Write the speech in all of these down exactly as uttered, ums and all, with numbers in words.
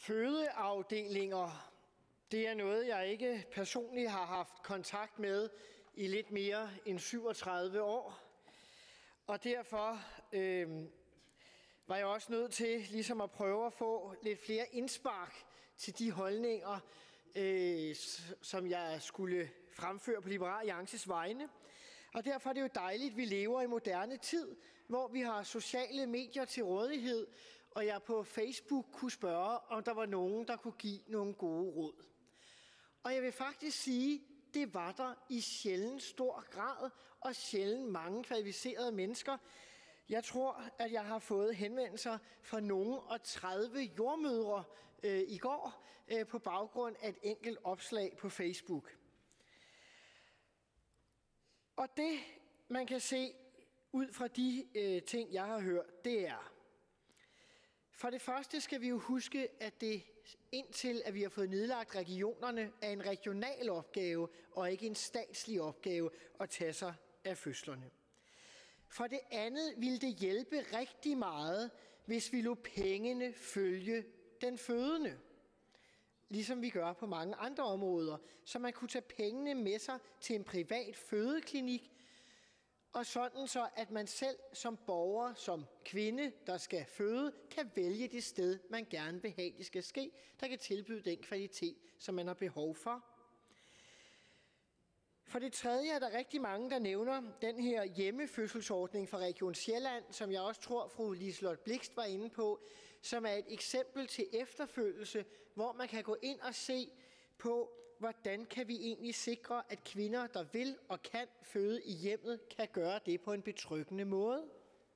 Fødeafdelinger, det er noget, jeg ikke personligt har haft kontakt med i lidt mere end syvogtredive år. Og derfor øh, var jeg også nødt til ligesom at prøve at få lidt flere indspark til de holdninger, øh, som jeg skulle fremføre på Liberal Alliances vegne. Og derfor er det jo dejligt, at vi lever i moderne tid, hvor vi har sociale medier til rådighed, og jeg på Facebook kunne spørge, om der var nogen, der kunne give nogle gode råd. Og jeg vil faktisk sige, det var der i sjældent stor grad, og sjældent mange kvalificerede mennesker. Jeg tror, at jeg har fået henvendelser fra nogen og tredive jordmødre øh, i går øh, på baggrund af et enkelt opslag på Facebook. Og det, man kan se ud fra de øh, ting, jeg har hørt, det er, for det første skal vi jo huske, at det indtil, at vi har fået nedlagt regionerne, er en regional opgave og ikke en statslig opgave at tage sig af fødslerne. For det andet ville det hjælpe rigtig meget, hvis vi lod pengene følge den fødende. Ligesom vi gør på mange andre områder, så man kunne tage pengene med sig til en privat fødeklinik, og sådan så, at man selv som borger, som kvinde, der skal føde, kan vælge det sted, man gerne vil have, det skal ske, der kan tilbyde den kvalitet, som man har behov for. For det tredje er der rigtig mange, der nævner den her hjemmefødselsordning fra Region Sjælland, som jeg også tror, fru Liselott Blixt var inde på, som er et eksempel til efterfølgelse, hvor man kan gå ind og se på, hvordan kan vi egentlig sikre, at kvinder, der vil og kan føde i hjemmet, kan gøre det på en betryggende måde.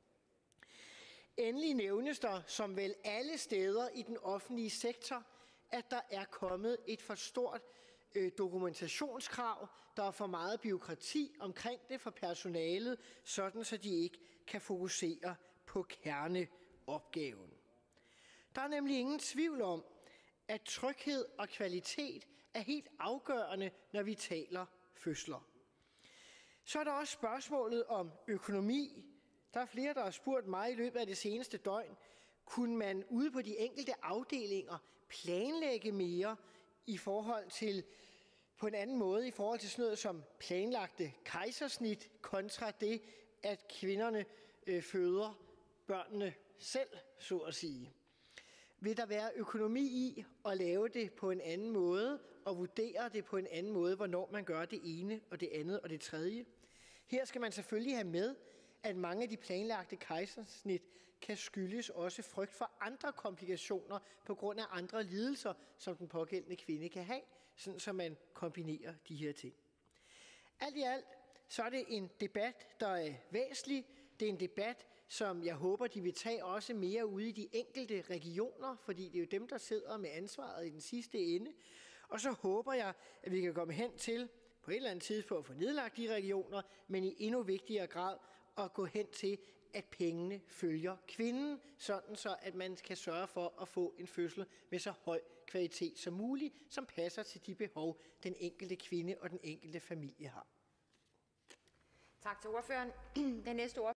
Endelig nævnes der, som vel alle steder i den offentlige sektor, at der er kommet et for stort øh, dokumentationskrav. Der er for meget bureaukrati omkring det for personalet, sådan så de ikke kan fokusere på kerneopgaven. Der er nemlig ingen tvivl om, at tryghed og kvalitet er helt afgørende, når vi taler fødsler. Så er der også spørgsmålet om økonomi. Der er flere, der har spurgt mig i løbet af det seneste døgn, kunne man ude på de enkelte afdelinger planlægge mere i forhold til, på en anden måde, i forhold til sådan noget som planlagte kejsersnit, kontra det, at kvinderne øh, føder børnene selv, så at sige. Vil der være økonomi i at lave det på en anden måde og vurdere det på en anden måde, hvornår man gør det ene og det andet og det tredje? Her skal man selvfølgelig have med, at mange af de planlagte kejsersnit kan skyldes også frygt for andre komplikationer på grund af andre lidelser, som den pågældende kvinde kan have, sådan så man kombinerer de her ting. Alt i alt, så er det en debat, der er væsentlig. Det er en debat, som jeg håber, de vil tage også mere ude i de enkelte regioner, fordi det er jo dem, der sidder med ansvaret i den sidste ende. Og så håber jeg, at vi kan komme hen til på et eller andet tidspunkt at få nedlagt de regioner, men i endnu vigtigere grad at gå hen til, at pengene følger kvinden, sådan så at man kan sørge for at få en fødsel med så høj kvalitet som muligt, som passer til de behov, den enkelte kvinde og den enkelte familie har. Tak til ordføreren. Den næste ordfører